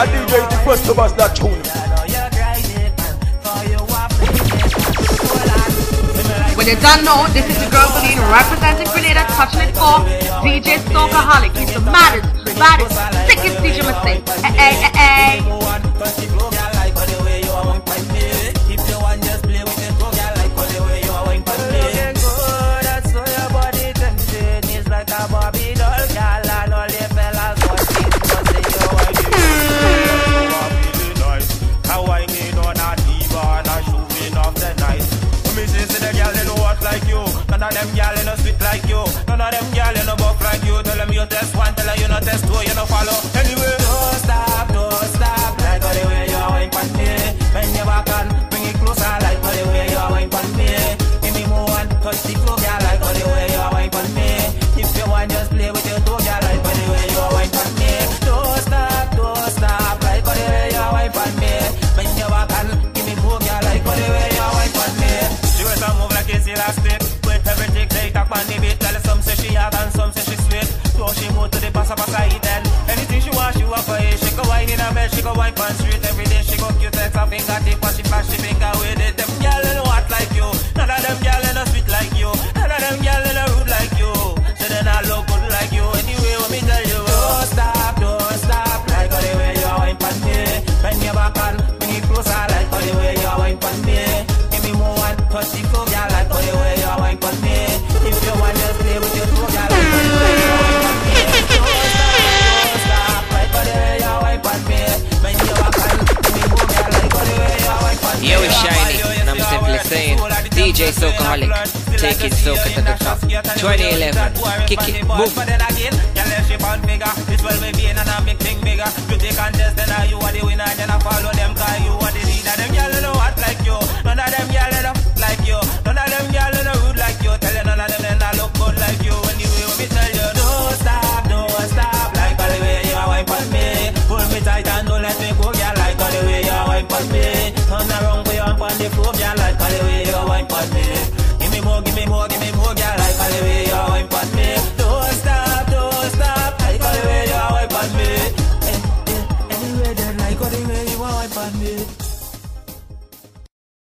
And DJ is the first to bust that tune. When you don't know, this is the girl Benin representing Grenada, touching it for DJ Soca-holic. He's the maddest, baddest, sickest DJ must say. None of them gyal in no sweet like you. None of them gyal in no buff like you. Tell them you test one, tell them you no test two, you no follow. Anyway, don't stop, like the way you wine pon me. Bend your back and bring it closer, like the way you wine pon me. Give me more one, touch the floor, gyal, like the way you wine pon me. If you want, just play with your toe, gyal, like the way you wine pon me. Don't stop, like the way you wine pon me. Bend your back and give me more, gyal, like the way you wine pon me. She was a move like it's elastic. Every chick they talk on the beat. Tell her some say she hot and some say she sweet. So she move to the passa eat then. Anything she want, she want for it. She go wine in a bed, she go wine on street. Every day she go cute text her finger tip and she flash the finger with it. Them gyal in no hot like you. None of them gyal in no sweet like you. None of them gyal in no rude like you. So they not look good like you. Anyway, let me tell you, don't stop, like the way you wine pon me. Bend your back and bring it closer, like the way you wine pon me. Give me more one, touch the floor, gyal, like the way you wine pon me. If you want, just play with your toe, gyal, like the way you wine pon me. Don't stop, like the way you wine pon me. Bend your back and give me more, gyal, like the way you wine pon me. Yo, it's Shiny, and I'm simply saying, DJ Soca-holic, taking Soca to the top. 2011, kick it, boom. It's well with being and I make things bigger. You take contest, then you are the winner, then I follow them, cause you are